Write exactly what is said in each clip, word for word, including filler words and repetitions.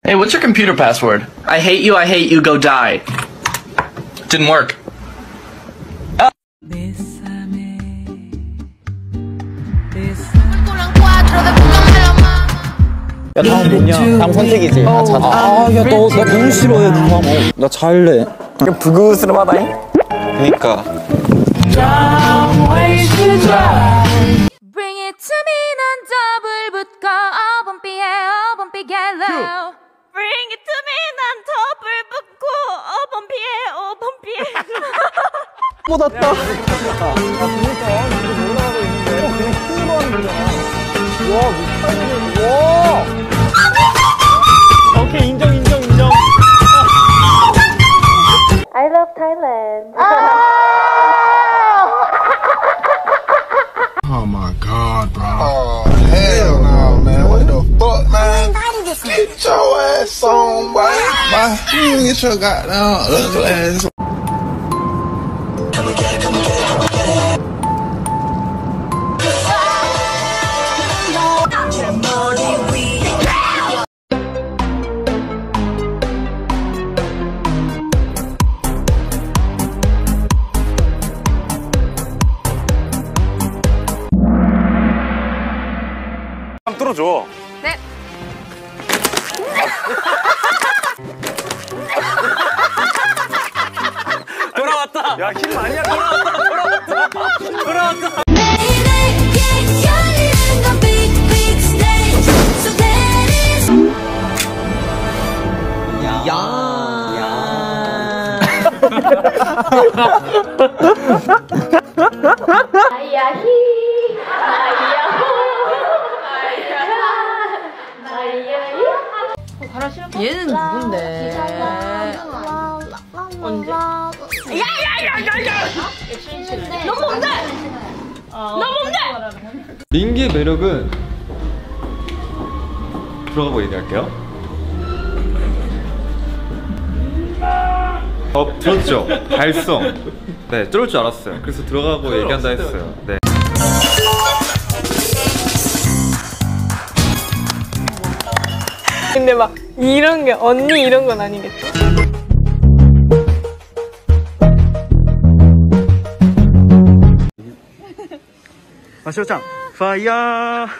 Hey, what's your computer password? I hate you, I hate you, go die. Didn't work. Oh. 야, 다음 뭐냐? 다음 선택이지. 아, 자, 아, 야, 너, 나 너무 싫어해, 다음. 어, 나 잘래. 이게 부그스름하다잉? 그니까. Bring it to me, 난 더블 붙고 어범비에 어범비 get low. Bring it to me, 난 더블 붙고 어범비에 어범비에. 못 왔다. 야, 그니까. 이거 올라가고 있는데. 어, 그냥 힘으로 하는 거잖아. 와, 미쳤네. 와. 오케이, 인정, 인정, 인정. I love Thailand. Oh my god, bro. Oh, hell no, man. What the fuck, man? Get your ass on, boy. Bye. You get your goddamn ugly ass. Come again, come again, come again. 뚫어줘. 네. 돌아왔다. 야, 힘 아니야. 돌아왔다. 돌아왔다. 돌아왔다. 야. 야. 아야히. 아야호. 얘는 누군데? 언제? 야야야야야! 너 뭔데? 너 뭔데? 링기의 매력은 들어가고 얘기할게요. 어, 들었죠? 발성. 네, 쫄을 줄 알았어요. 그래서 들어가고 얘기한다 했어요. 네. 근데 막 이런 게 언니 이런 건 아니겠죠? 아, 시오짱. 파이어.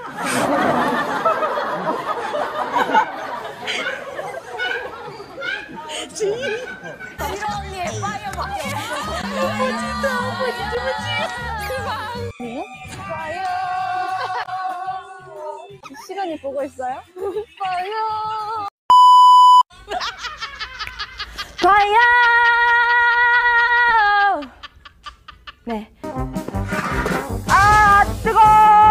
시간이 보고 있어요? 봐요. 봐요. 네. 아 뜨거.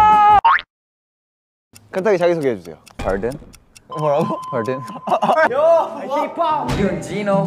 간단하게 자기소개해 주세요. Pardon? 뭐라고? Pardon? 요! 힙합! 윤진호.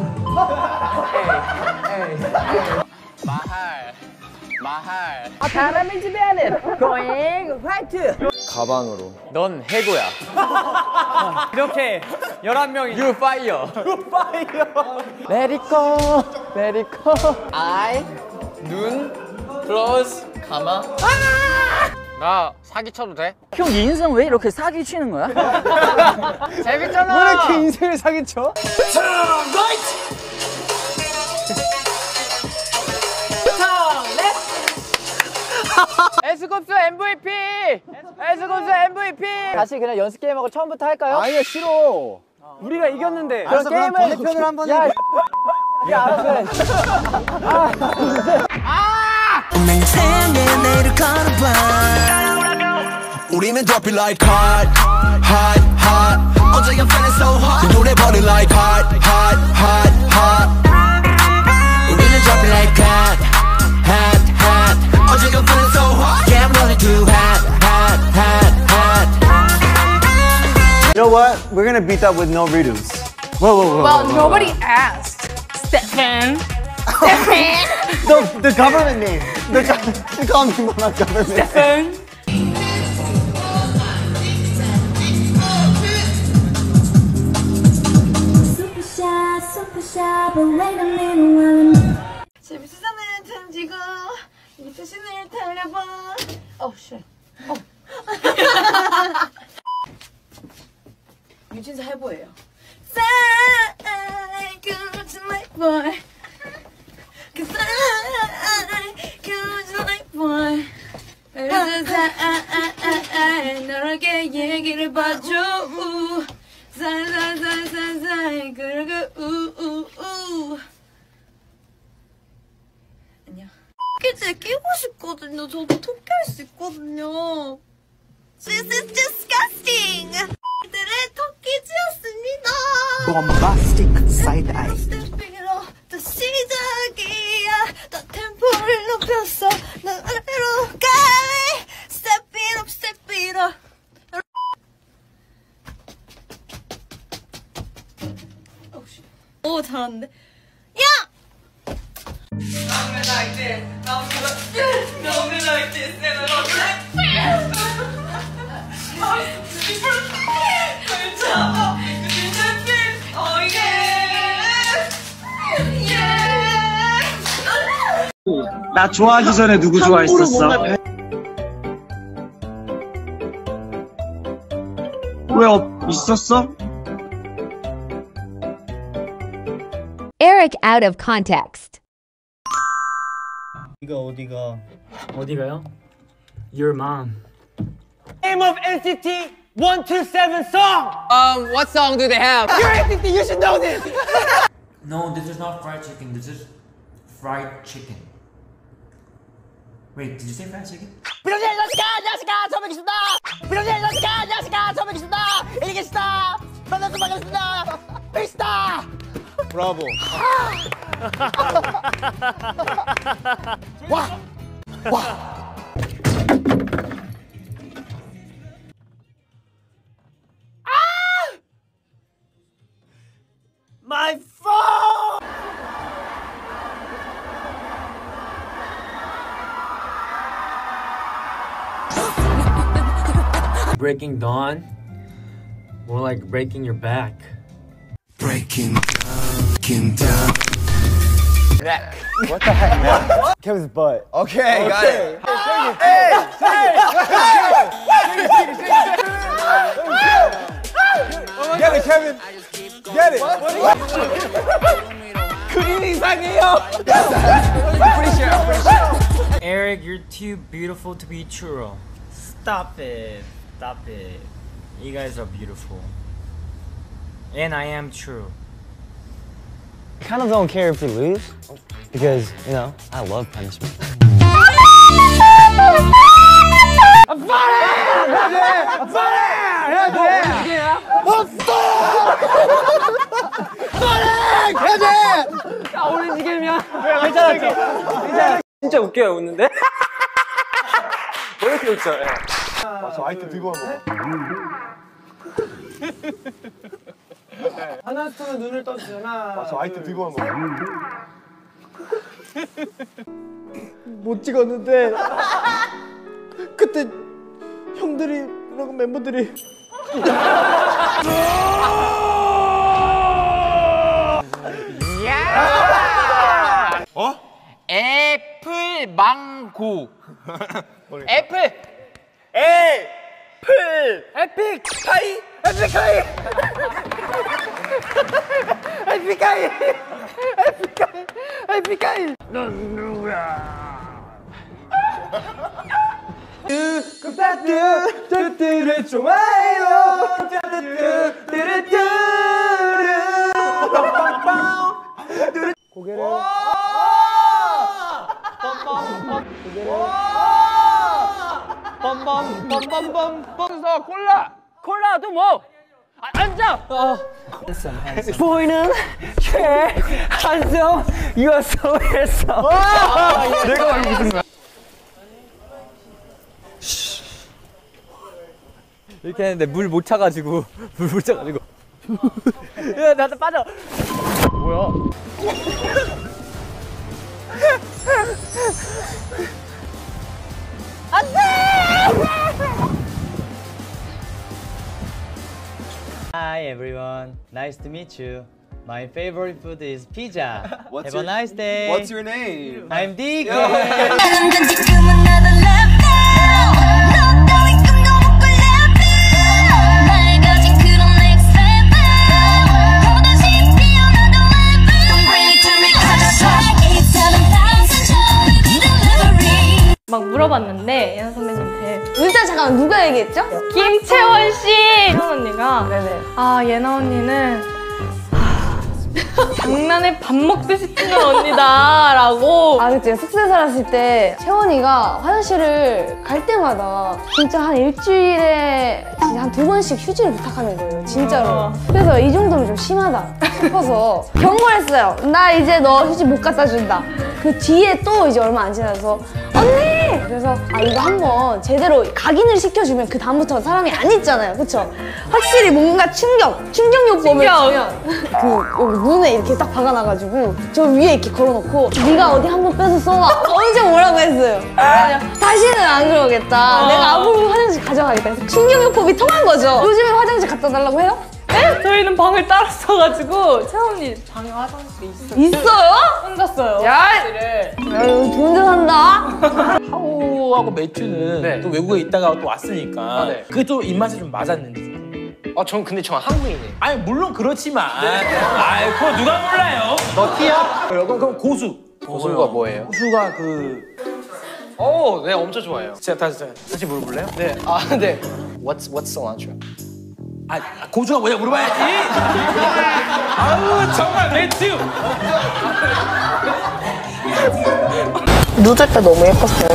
마할. 마할. 아 사람의 집에 안에 going right. 가방으로. 넌 해고야. 이렇게 열한 명이 You fire. You fire. Let it go. Let it go. I 눈 close 가마. 나 사기 쳐도 돼? 형, 이 인생 왜 이렇게 사기 치는 거야? 재밌잖아. 왜 이렇게 인생을 사기 쳐? 에스쿱스 엠브이피! 에스쿱스 엠브이피! 다시 그냥 연습 게임하고 처음부터 할까요? 아니야, 싫어. 우리가 이겼는데. 그럼 게임을 반대편으로 한번 해. 야, 알았어. 우리는 drop it like hot, hot, hot. 어제 I'm feeling so hot. 노래 버리 like hot, hot, hot, hot. 우리는 drop it like hot, hot, hot. 어제 I'm feeling so hot. Yeah, I'm running too hot, hot, hot, hot. You know what? We're gonna beat that with no redos. Whoa, whoa, whoa. Well, whoa, nobody whoa. asked. Stefan. Stefan. The, the government name. The, they call me my government name. Stefan. 재밌으면 던지고 이 자신을 달려봐. Oh shit. Oh. 유진사 해보예요. I could you like boy. Cause I could you like boy. 그래서 I 너에게 얘기를 봐줘. 살살살살살 그러고 우우우. 안녕. 토끼질 끼고 싶거든요. 저도 토끼 할 수 있거든요. This is disgusting. 들의 토끼지였습니다. Bombastic side eye. 스텝으로 또 시작이야. 더 템포를 높였어. 난 아래로 가래. Step it up, step it up. 오 잘하는데. 야! Love me like this, love me like this, love me like this, and I love like this. Oh yeah, yeah. 나 좋아하기 전에 누구 좋아했었어? 왜 없, 있었어? Eric out of context. 어디가 어디가 어디가요? Your mom. Name of N C T one two seven song. Um, what song do they have? You're N C T, you should know this. No, this is not fried chicken. This is fried chicken. Wait, did you say fried chicken? 비룡님 안녕하십니까 안녕하십니까 처음 뵙겠습니다. 비룡님 안녕하십니까 안녕하십니까 처음 뵙겠습니다. 이리겠습니다. 만나서 반갑습니다. 페이스타. 브라보. 와! 와! My phone! Breaking dawn? More like breaking your back. Breaking down, down. Neck. What the heck, man? Kevin's butt. Okay, got it. Hey! Get it, Kevin. Get it. 그림 이상해요. Pretty sure, I'm pretty sure. Eric, you're too beautiful to be true. Stop it. Stop it. You guys are beautiful. And I am true. I kind of don't care if we lose because, you know, I love punishment. I'm funny! I'm funny! funny! 야, 오렌지 게임이야. 괜찮았지? 괜찮아. 진짜 웃겨요, 웃는데? 왜 이렇게 웃죠? 예. 아, 저 아이템 들고 온 거. 하나 쓰면 눈을 떠주잖아. 아, 저 아이템 들고 온 거. 못 찍었는데 그때 형들이 그리고 멤버들이 어? 애플 망고. 애플. 애플. 에픽 카이. 에픽 카이. 에픽 카이. 에픽 카이. 에픽 카이. 넌 누구야? 그 파트 뚜뚜를 좋아해요. 뚜뚜뚜뚜뚜. 고개를. 빰빰빰빰빰빰 빰서 콜라 콜라 또 뭐? 아, 앉아. 어. 보이는 최 한성 유서에서. 내가 말고 무슨 거야? 이렇게 했는데 물 못 차가지고 물 못 차가지고. 야 나도 빠져. 뭐야? Hi everyone, nice to meet you. My favorite food is pizza. What's Have your, a nice day. What's your name? I'm D K. 날 가진 그런 next level 건데 예나 선배님한테 일단 잠깐만 누가 얘기했죠? 김채원 씨! 채원 언니가 네네. 아 예나 언니는 장난에 밥 먹듯이 뛰는 언니다 라고. 아 그치, 숙소에 살았을 때 채원이가 화장실을 갈 때마다 진짜 한 일주일에 진짜 한 두 번씩 휴지를 부탁하는 거예요, 진짜로. 그래서 이 정도면 좀 심하다 싶어서 경고를 했어요. 나 이제 너 휴지 못 갖다 준다. 그 뒤에 또 이제 얼마 안 지나서 언니! 그래서 아 이거 한번 제대로 각인을 시켜주면 그 다음부터 사람이 안 잊잖아요, 그쵸? 확실히 뭔가 충격, 충격요법을 주면 그 여기 문에 이렇게 딱 박아놔가지고 저 위에 이렇게 걸어놓고 네가 어디 한번 빼서 써와. 엄청 뭐라고 했어요. 다시는 안 그러겠다. 어. 내가 앞으로 화장실 가져가겠다. 그래서 충격요법이 통한 거죠. 요즘에 화장실 갖다 달라고 해요? 네? 저희는 방을 따로 써가지고 채원 언니 방에 화장실이 있어요. 있어요? 혼자 써요. 야! 화장실을. 야, 이거 혼자 산다? 하우하고 매튜는 네. 또 외국에 있다가 또 왔으니까 아, 네. 그게 또 입맛에 좀 맞았는지. 아, 전 근데 전 한국인이에요. 아니 물론 그렇지만 아이 그거 누가 몰라요? 너 티야? 그럼 그럼 고수. 고수가 뭐예요? 고수가 그 오, 네, 엄청 좋아해요. 제가 다시 다시 물어볼래요? 네, 아, 네. What's What's cilantro? 아 고수가 뭐냐 물어봐야지. 아우 정말 매튜. 누들 때 너무 예뻤어요.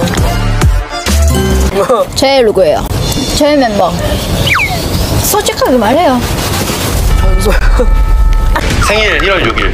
제 누구예요? 제 멤버. 솔직하게 말해요. 생일 일월 육일.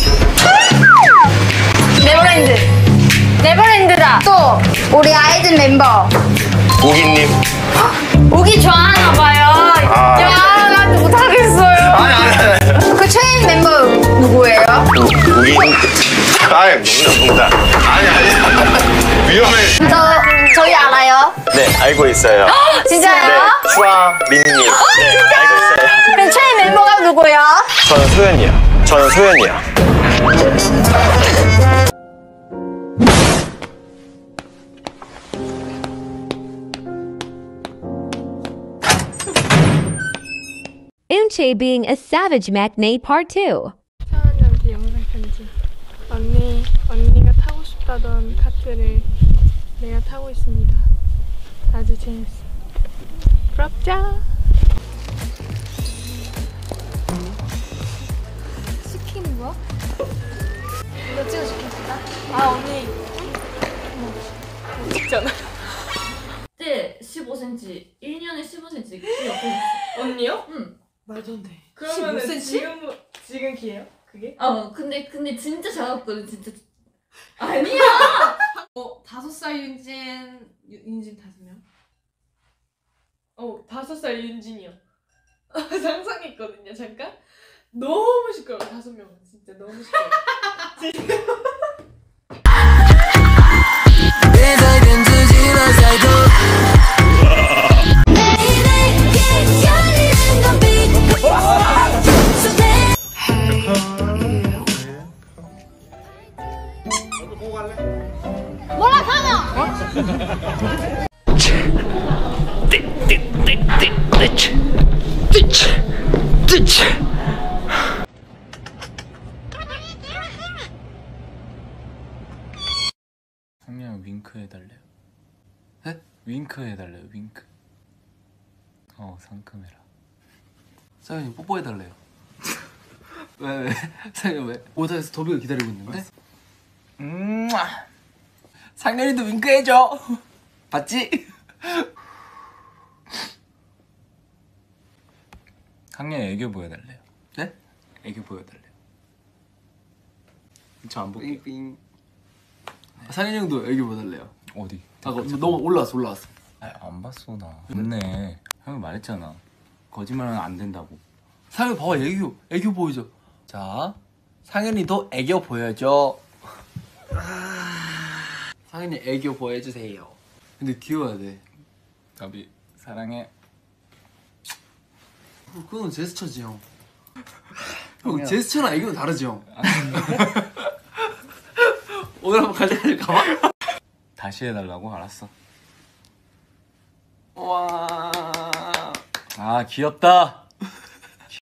네버랜드. 네버랜드다. 또 우리 아이들 멤버. 우기님. 우기 좋아하나 봐요. 아. 야, 나 못하겠어요. 아니 아니 아니. 그 최애 멤버 누구예요? 우기. 아이 농담 농담. 아니 아니. 위험해. 저 저희 알아요. 네 알고 있어요. 진짜요? 네 추아민님. 네 진짜? 알고 있어요. 그럼 최애 멤버가 누구예요? 저는 소연이요. 저는 소연이요. Eunchae being a savage matinee part two. 채원이한테 영상 편지. 언니, 언니가 타고 싶다던 카트를 내가 타고 있습니다. 아주 재밌어. 부럽죠? 시키는 거야? 이거 찍어줄게. 아 언니. 못 찍잖아. 그때 십오 센티미터, 일 년에 십오 센티미터 키 옆에 있어. 언니요? 응. 말도 안 돼. 그러면은 십오 센티미터? 지금 지금 키예요? 그게? 어, 근데 근데 진짜 작았거든, 진짜. 아니야. 어, 다섯 살 윤진, 윤진 다섯 명? 어, 다섯 살 윤진이요. 상상했거든요, 잠깐. 너무 시끄러워, 다섯 명은 진짜 너무 시끄러워. 진짜. 뭐라 가면? 상냥 윙크 해달래요. 네? 윙크 해달래요. 윙크. 어 상큼해라. 상현이 뽀뽀해달래요. 왜 왜? 상현 왜? 오다에서 더비가 기다리고 있는데? 음. 상현이도 윙크 해줘. 봤지? 상현이 애교 보여달래요. 네? 애교 보여달래요. 저 안 볼게요. 빙. 상현이 형도 애교 보여달래요. 어디? 아, 너무 올라왔어 올라왔어. 아, 안 봤어 나. 없네. 형이 말했잖아. 거짓말은 안 된다고. 상현이 봐봐 애교 애교 보여줘. 자, 상현이도 애교 보여줘. 상현이 애교 보여주세요. 근데 귀여워야 돼. 나비 사랑해. 그건 제스처지 형. 형 제스처랑 애교는 다르지 형. 오늘 한번 가져갈 가봐. 다시 해달라고? 알았어. 와. 아 귀엽다.